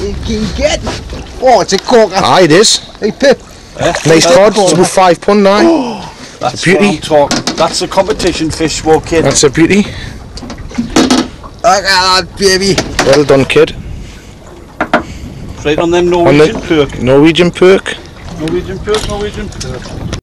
you can get. Oh, it's a corker. Aye, it is. Hey, Pip. Nice cod. It's about £5 now. That's a beauty. what I'm talking. That's a competition fish, kid. That's a beauty. Look at that, baby. Well done, kid. Right on them Norwegian perk. Norwegian perk. Norwegian perk, Norwegian perk.